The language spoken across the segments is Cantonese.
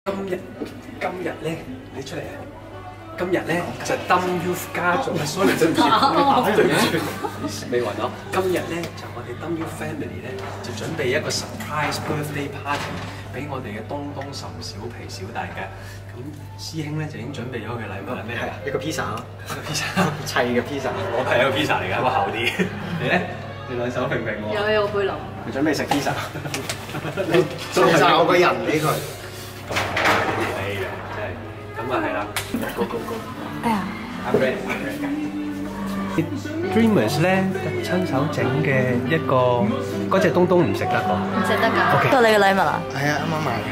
今日咧，你出嚟啊！今日咧就 Dumb Youth 家族 ，sorry 對唔住，未暈咯。今日咧就我哋 Dumb Youth Family 咧就準備一個 surprise birthday party 俾我哋嘅東甚小皮小弟嘅。咁師兄咧就已經準備咗佢禮物係咩啊？ 一個 pizza 咯， 一個 pizza 砌嘅 pizza。 我係一個 pizza 嚟㗎，我厚啲。你咧？你兩手平平喎。 有背囊。 佢準備食 pizza。 你送晒我個人俾佢。 係嘅，真係。咁啊係啦。 哎呀！ 阿 Brad。Dreamers 咧親手整嘅一個，嗰隻東東唔食得個。 唔食得㗎。到你嘅禮物啊？ 係啊，啱啱買嘅。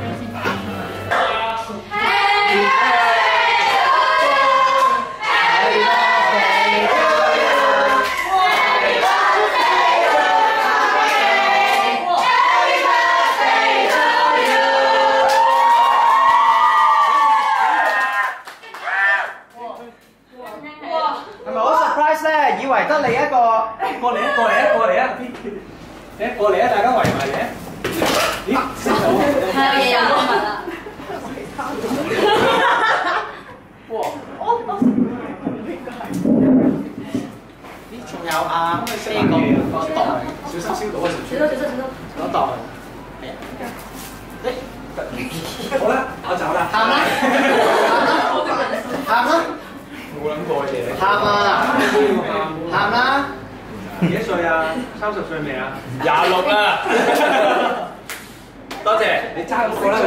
係咪好 surprise 咧？以為得你一個， 過嚟啊！誒，過嚟啊！大家圍埋嚟啊！咦？ 係有嘢有禮物啦！ 哇！ 咦，仲有啊呢個袋， 小心燒到啊！ 小心！ 嗰袋。 好啦，我走啦。 喊啦！喊啦！ 冇諗過嘅嘢。 喊啦！ 幾多歲啊？30歲未啊？26啦。多謝，你揸嗰個啦。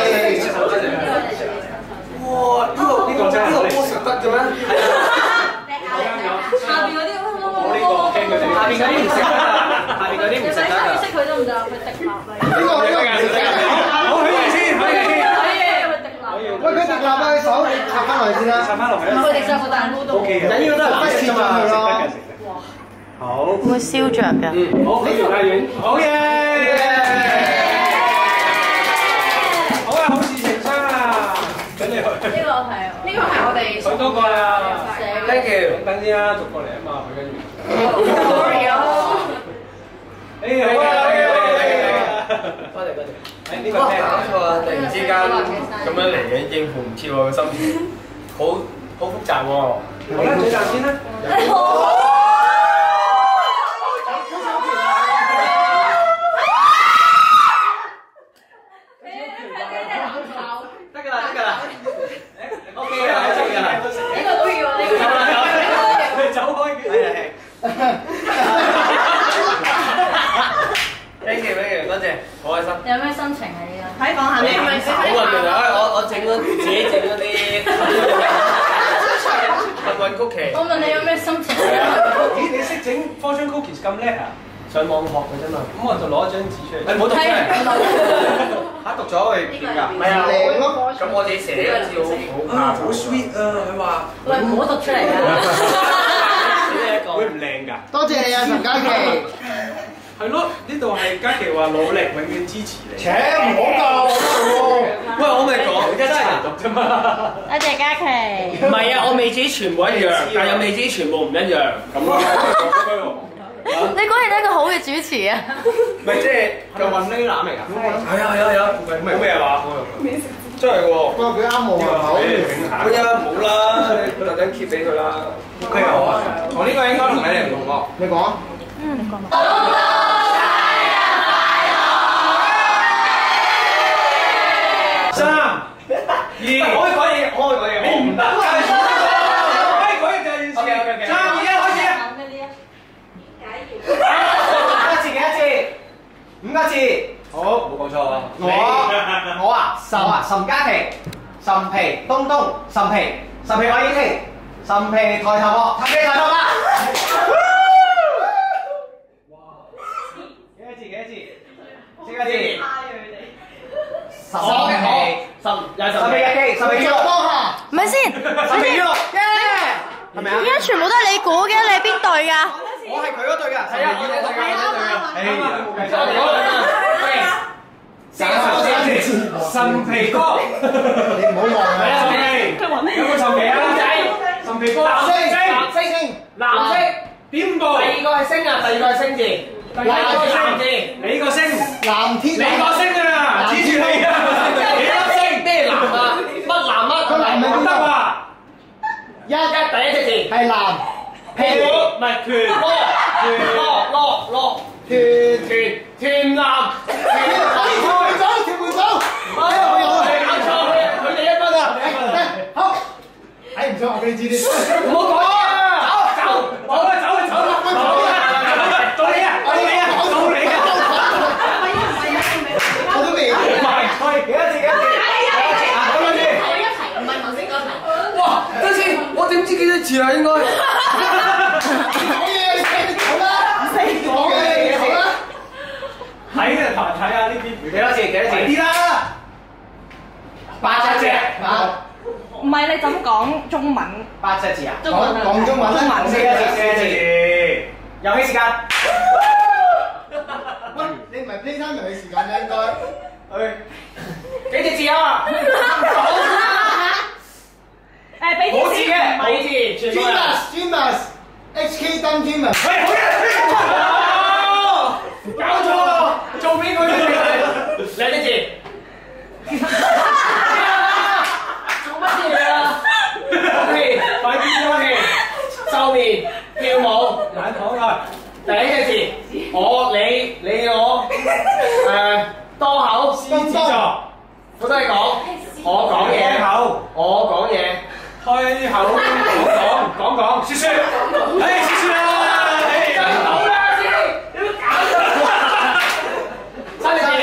哇！呢個真係好食得嘅咩？ 下邊嗰啲我呢個驚佢哋。 下邊嗰啲唔食得㗎，下邊嗰啲唔食得㗎。 識佢得唔得？佢滴蠟嚟。 呢個唔食得。 好，可以先。 可以，佢滴蠟。 喂，佢滴蠟啊！你手插翻落去先啦。 插翻落去啦。 佢滴上個蛋糕度。 O K 嘅。 緊要都係藍色啫嘛。 好。 會燒着㗎。 好，呢條太遠。好嘢！好啊，好事成雙啊！等你去。 呢個係我哋佢多個啦。Thank you。等先啦，逐個嚟啊嘛，佢跟住。 Sorry 啊。 誒，好啊， 多謝。 誒，呢個咩？ 搞錯啊！突然之間咁樣嚟嘅應付唔切喎，個心情好複雜喎。 好啦，嘴啖先啦。 得㗎啦。OK 㗎啦，得㗎啦。 呢個都要，呢個。 你走開嘅。 Thank you，多謝，好開心。 你有咩心情啊？依家？ 睇講下你係咪好混亂啊！我整咗自己整咗啲幸運曲奇。 我問你有咩心情？ 咦，你識整 fortune cookies 咁叻啊？ 上網學嘅啫嘛。 咁我就攞張紙出嚟。 你唔好讀出嚟。 嚇讀咗會點㗎？ 唔係啊， 靚咯。 咁我自己寫嗰字好 sweet 啊！佢話喂，唔好讀出嚟啊！ 會唔靚㗎？ 多謝你啊，陳嘉琪。 係咯，呢度係嘉琪話努力，永遠支持你。 請唔好教我喂，我咪講， 一齊讀啫嘛。 多謝嘉琪。 唔係啊，我味自己全部一樣，但係有味自己全部唔一樣咁咯。 你果然係一個好嘅主持啊！ 咪即係係咪混呢攬嚟㗎？ 係啊，冇咩話？真係喎。 不過佢啱我個口。 哎呀，冇啦，你特登 keep 俾佢啦。 OK 好啊，我呢個應該同你哋唔同喎。 你講啊。 你講吧。 3、2， 可以講嘢， 我唔得。可以講嘢就係件事。3、2、1，開始。 幾多字？5個字。 好，冇講錯啊。 我啊，岑嘉琪，岑皮東東，岑皮我已經，岑皮抬頭喎，氹你抬頭啦。幾多字？4個字。岑皮日記，岑皮娛樂當下。 唔係先， 岑皮娛樂，係咪啊？ 而家全部都係你估嘅，你係邊隊㗎？ 我係佢嗰隊㗎，係啊，我哋隊㗎，冇計錯。 陳皮哥， 你唔好望啊！ 有冇陳皮啊？陳皮哥， 藍色邊部？ 第二個係星啊，第二個係星字，第一個星字， 你個星， 藍天， 你個星啊，指住你啊，幾粒星？ 係男。屁唔係團攞團男條門走。搞錯，佢哋1分啊！好，睇唔上我俾你知啲。 唔好講啊！走，到你啊！ 我都未。唔係，幾多字？ 唔係頭先嗰題。 哇！等先，我點知幾多字啊？應該。睇下呢啲幾多字？啲啦，8隻字。 唔係你怎講中文 8隻字啊？ 中文講中文啦。4隻字。遊戲時間。喂，你唔係 playtime 遊戲時間咩？應該。幾隻字啊？ 俾啲字嘅， 冇字，全部。 Dreamers HK Dumb Dreamers。 喂，好嘢！搞錯，做邊個嚟？兩隻字。做乜嘢啊？快啲開氣，皺面，跳舞，眼講啊！第一隻字，我、你、我，多口，獅子座。我真係講，我講嘢，我講嘢，開口講，説説，哎，説説啦！好啦，先，你都搞咗3隻字，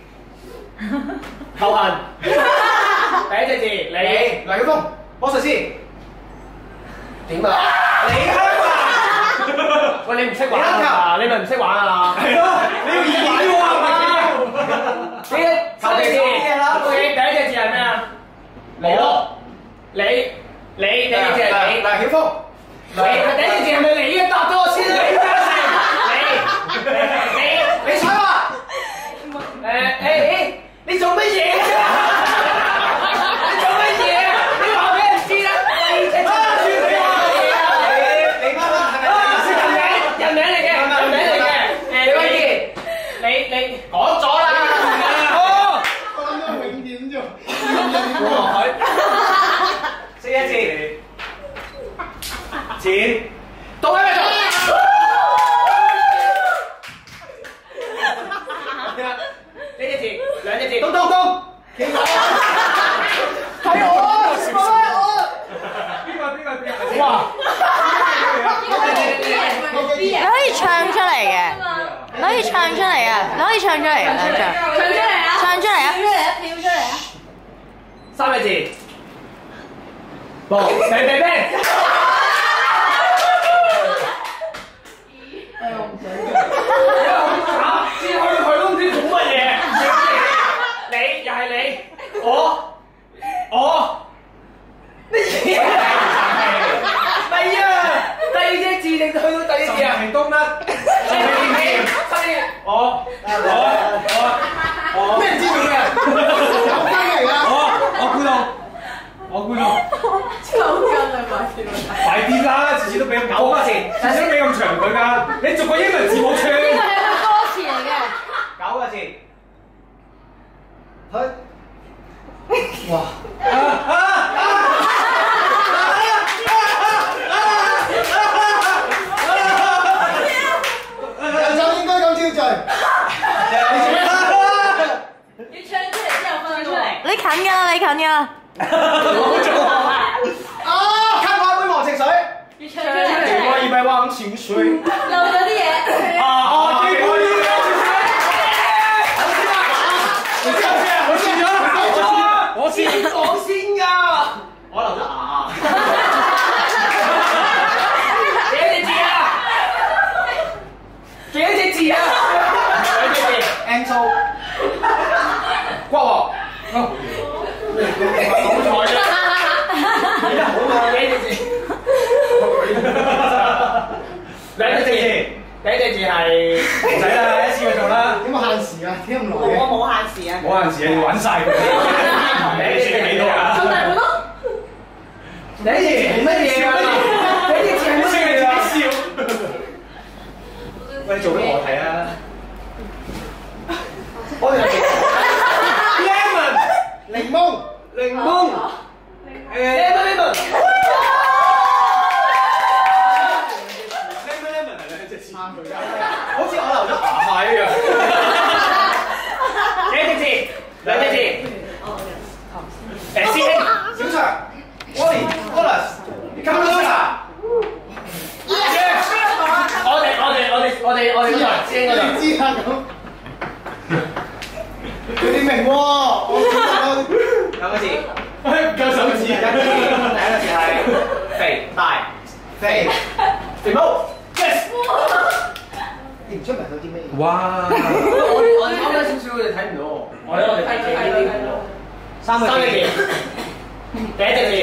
頭痕。第一隻字，你，梁曉峰，魔術師，點啊？李香華，喂，你唔識玩啊？你咪唔識玩啊？係咯，你要演喎係嘛？你3隻字，第一隻字係咩啊？你咯，你第一隻字係你，梁曉峰。你第一隻字係咪你嘅？答咗我先，李嘉誠，你彩華，你做乜嘢啫？你做乜嘢？你話俾人知啦！你媽人名嚟嘅，李威傑，你講咗啦。 講咗永點啫。 4隻字。錢，到喺咪做？呢隻字，兩隻字，東，係我，邊個？哇！ 你可以唱出嚟嘅，你可以唱出嚟啊！你可以唱出嚟啊！唱出嚟啊！跳出嚟啊 ！3隻字，冰。知佢都唔知做乜嘢。你又係你，我乜嘢？第二隻字定去到第二隻字啊？成功啦！我咩唔知做咩啊？ 有翻嚟啦！ 我估到，快啲啦！次次都俾咁9個字，次次都俾咁長佢㗎，你逐個英文字母串。 呢個係個歌詞嚟嘅。 9個字。哇！就應該咁挑戰。 要唱出嚟之後分出嚟。 你近㗎啦，你近㗎啦。 看花杯忘情水。 要唱出嚟。 我以為忘情水。 漏咗啲嘢。 我先講先㗎，我留咗牙。幾多隻字啊？2隻字。Angel。骨鑊。好彩啫。幾隻字？兩隻字。第一隻字係唔使啦，一次去做啦。 有冇限時啊？聽咁耐嘅。 我冇限時啊。 冇限時啊，要揾晒佢。你自己俾到啊？ 咁大本咯。 你啲字係乜嘢啊？你啲字係乜嘢啊？喂，做俾我睇啊！我哋係 lemon 檸檬。 兩個字。 唔夠手指。 第一個字係肥大肥肥毛。Yes。 你唔出埋到啲咩？ 哇！ 我哋啱啱少少，佢哋睇唔到。我哋睇幾啲睇到。 三個字。 第一隻字。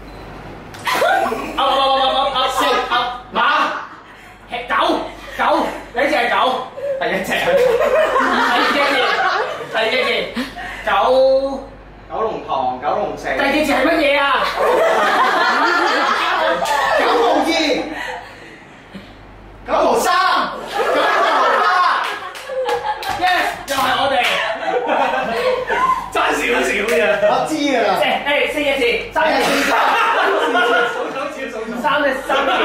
馬。狗。第一隻係狗。第一隻。第二隻字。九龍塘、九龍城。 第二隻字係乜嘢啊？ 九毫二，九毫三，九毫八。 Yes， 又係我哋。爭少少啫。 我知㗎啦。 四隻字，三隻字。三隻字。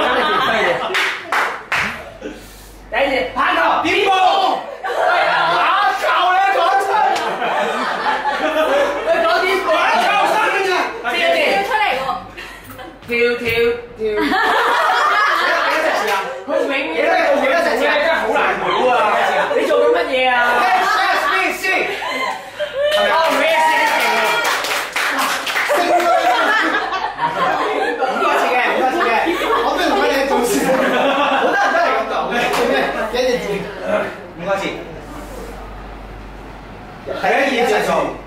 第一隻棒球點報？打球你講出。你講點報？打球三隻字。四隻字。 出嚟喎。 跳。 幾多隻字啊？ 佢永遠幾多隻字啊？ 真係好難估啊！你做緊乜嘢啊？ C。係咪啊？ 五個字嘅，我都同你做事。 好多人都係咁講嘅。 做咩？一隻字。 五個字。第一件事做。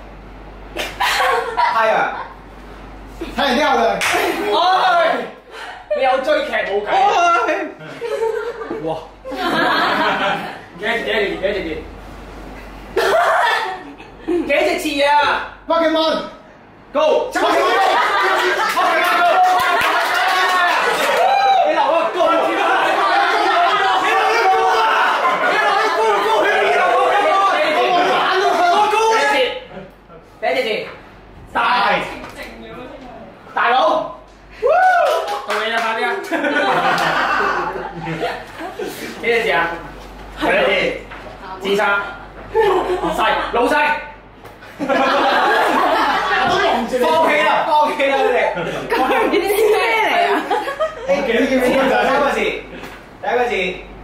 太陽。 睇人啲後量。 你有追劇冇計？哇！幾隻字啊？ 北京灣。 高。 北京灣。 你留啊高。第一隻字。大佬。到你啦，快啲啊！幾隻字啊？第一隻自殺。老細。 我都望住你。 放棄啦你哋。 咁呢啲咩嚟啊？ 三個字。第一個字。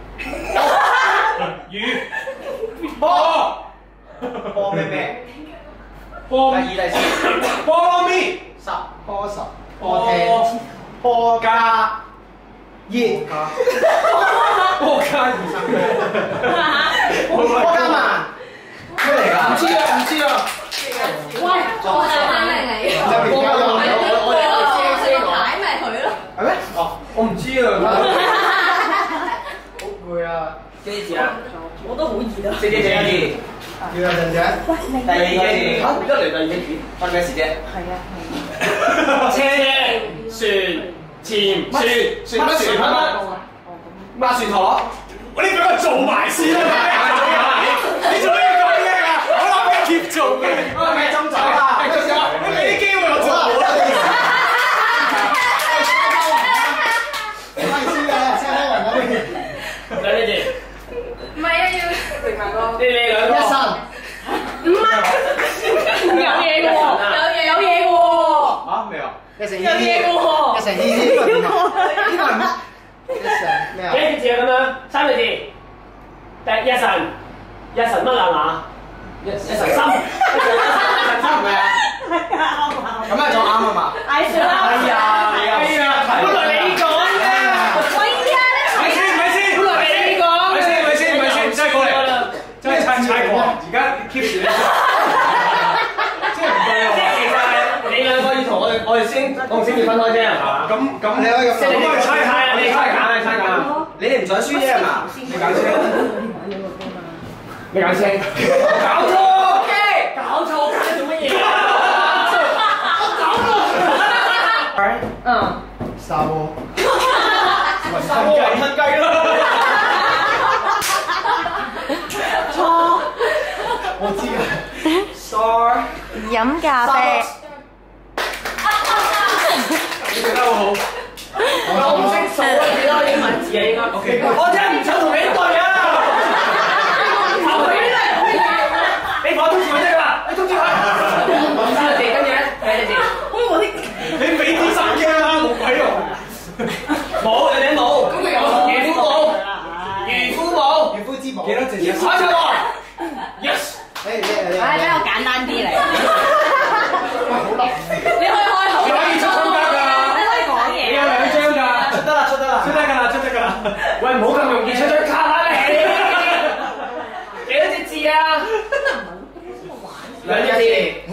魚。波。波咩？波。第二第四。波咪。 十波十波波踢波加熱。波加熱。波加慢。咩嚟㗎？唔知啊。 喂，我係反命嚟嘅。 波加慢我牌咪佢咯。 係咩？哦，我唔知啊。 好攰啊！ 幾隻字啊？ 我都好熱啊。 四隻字。 要有陣陣。 第二隻字。嚇，唔得嚟第二隻字，關咩事啫？車船潛船乜船乜船陀螺。 你俾我做埋先啦！你做咩要講嘢㗎？我諗緊 keep 做嘅。 係咪中咗啊？ 你俾啲機會我做。 開始嘅，車開雲嗰邊。 兩隻字。 唔係啊，要明白咯。 你兩個。 一神。 唔係，有嘢嘅喎，有嘢嘅喎。 嚇未啊？ 一成有嘢嘅喎。 一成呢個點啊？呢個係乜？一成咩啊？ 幾隻字啊？咁樣三個字。第一神乜啊嘛？一神心。 係咪啊？咁啊，仲啱啊嘛？ 嗌算啦。 係啊， 本來你講嘅。 喂呀！ 咪先， 本來你講。 咪先，真係過嚟，真係猜過，而家 keep 住咧，即係唔對啊！ 即係其實你兩個要同我哋先，我同先至分開啫，係嘛？ 咁你可以咁咁我哋猜下， 你猜揀。 你哋唔想輸啫係嘛？ 你揀先。 你揀先。搞錯揀做乜嘢啊？ 沙鍋。 噴雞啦！ 我知啊。 Star。 飲咖啡。 你做得好好。 我唔識數啊，幾多英文字啊應該。 OK。 我真係唔想同你對啊！你放通知我得㗎啦，你通知佢。三個字，跟住咧，第一隻字。 你俾啲心機啦，冇鬼用。 冇，你哋冇。咁你有漁夫帽。 漁夫之母。 幾多隻字？ 開錯喎。Yes。 你。 唉，比較簡單啲嚟。 喂，好難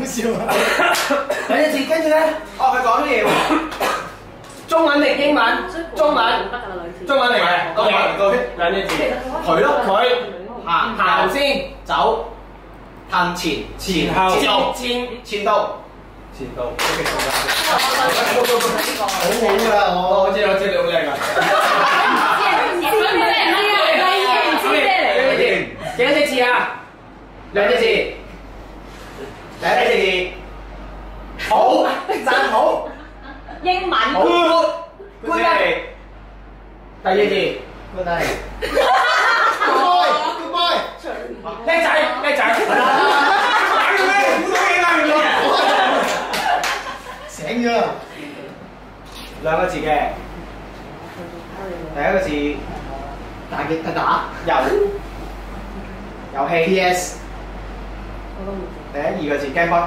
笑啊！ 兩隻字，跟住咧，哦，佢講咗嘢喎。中文定英文？中文。中文嚟嘅。OK，兩隻字。佢咯，佢行先走，行前前後前度。前度。OK， 好好㗎我知你好靚㗎。幾多隻字啊？兩隻字。第一隻字。好，讚好。 英文。 好。good。第二字。 good day。good boy。 叻仔。 醒咗啦！ 兩個字嘅。第一個字。打。遊戲。 P.S. 第二個字 game boy。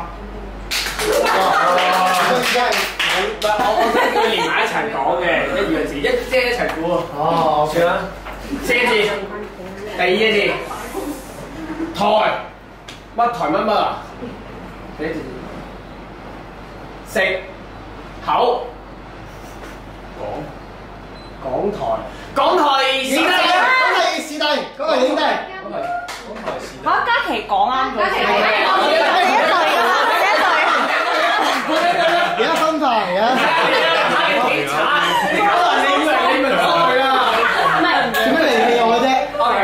我想叫佢連埋一齊講嘅，一二個字，即係一齊估。 哦， 算啦。四個字，第二個字，台，乜台乜啊？幾字？食，口，港台視帝，嗰個影帝。 嚇，嘉琪講啱咗。 而家分派啊！做咩嚟氣我啫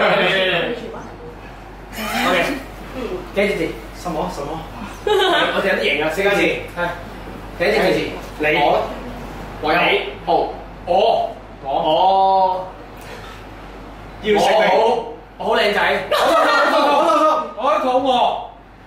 ？OK，幾隻字？什麼？我哋有啲贏啊！四個字，係第一隻字，你，我，要食你，我好靚仔，我好肚餓。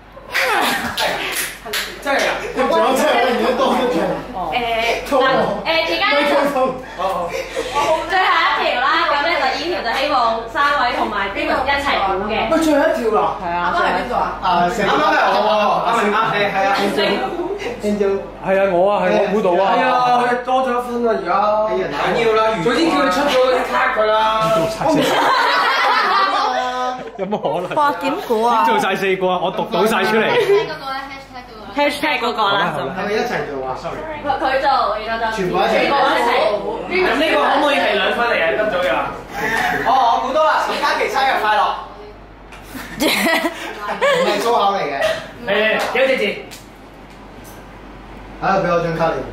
真係啊！ 仲有真係而家多咗條。 而家最後一條啦，咁咧就呢條就希望3位同埋邊個一齊估嘅。 喂，最後一條啦。 係啊。啱啱係邊個啊？ 啱啱係我喎，係啊 ，Angel， 係啊，我估到啊。 係啊，佢多咗1分啊，而家。緊要啦，總之叫你出咗嗰啲卡佢啦。 有乜可能？ 哇，點估啊？ 做晒4個啊！我讀到晒出嚟。 #嗰個啦， 係咪一齊做啊 ？sorry， 佢做，然後就全部一齊。 咁呢個可唔可以係2分嚟啊？得咗㗎啦。我估到啦，陳嘉琪生日快樂。 唔係粗口嚟嘅。 係幾多隻字？ 俾我張卡你。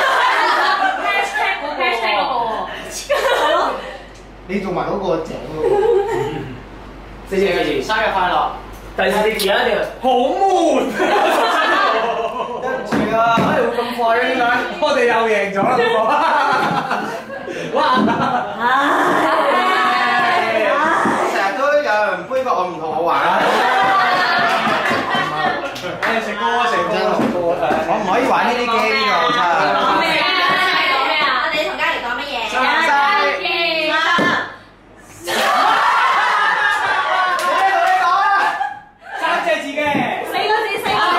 #嗰個係咯。 你做埋嗰個井嗰個。 4隻字，生日快樂。第4隻字啊，條好悶。對唔住啊，會咁快嘅點解？我哋又贏咗啦！哇！成日都有人杯葛我唔同我玩。食歌食歌，我唔可以玩呢啲 game 㗎，我真係。 講咩啊？講咩啊？你同嘉琪講乜嘢？ 生日快樂！3隻字嘅，4個字。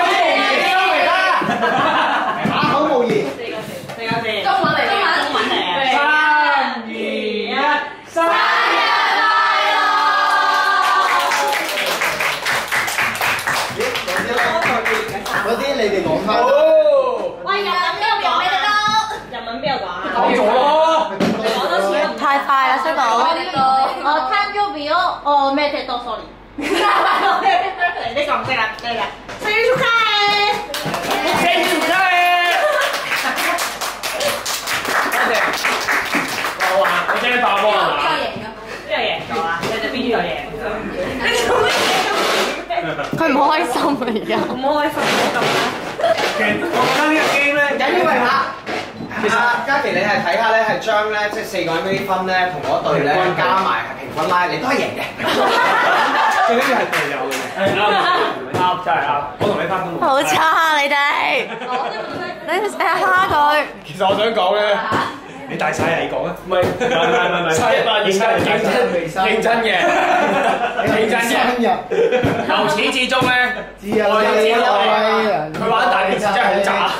啞口無言。 中文嚟嘅。 3、2、1，生日快樂！ 嗰啲你哋講翻。 喂，日文邊個講咩都？日文邊個講啊？ 講咗咯。 講多次都唔太快啦，識講。 誕生日をめでとうsorry。你講唔識啊？咩㗎？生日축하해！ 生日축하해！多謝。我話我真係打波係嘛？邊個贏咗啊？你哋邊個贏咗？ 你做乜嘢？ 佢唔開心啊！而家唔開心咁啦。 其實我覺得呢個 game 咧， 因為其實嘉琪你係睇下咧，係將咧即係4個人嗰啲分咧，同嗰隊咧加埋係平分拉，你都係贏嘅。 最緊要係隊友嘅。 啱，真係啱。我同你翻工。 好差啊！你哋，你成日蝦佢。 其實我想講咧， 你大晒啊！你講啊！ 唔係，認真嘅， 生日。 由始至終咧， 自由嘅佢玩大電視真係好渣，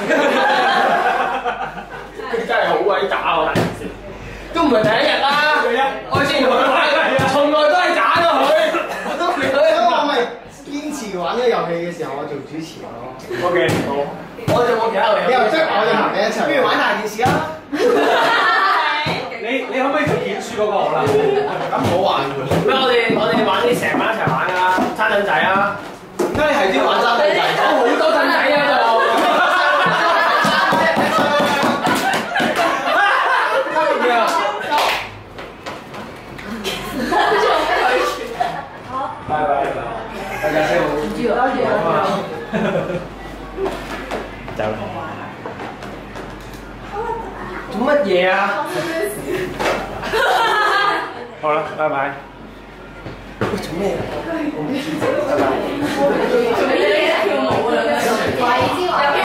佢真係好鬼渣喎！大電視都唔係第一日啦。我之前同佢玩，從來都係渣㗎佢。 所以我咪堅持玩呢呢個遊戲嘅時候，我做主持咯。 OK， 好。我仲冇其他遊戲。 你又即係我哋行你一齊。不如玩大件事啊！ 你可唔可以做演書嗰個好啦？ 咁唔好玩喎。 咩？我哋玩啲成班一齊玩㗎，餐凳仔啊！ 點解你係啲玩餐凳仔？ 我好多凳仔喺度。 拜拜。大家先好。走啦。 做乜嘢啊？ 好啦，拜拜。 做咩？ 做咩跳舞啊？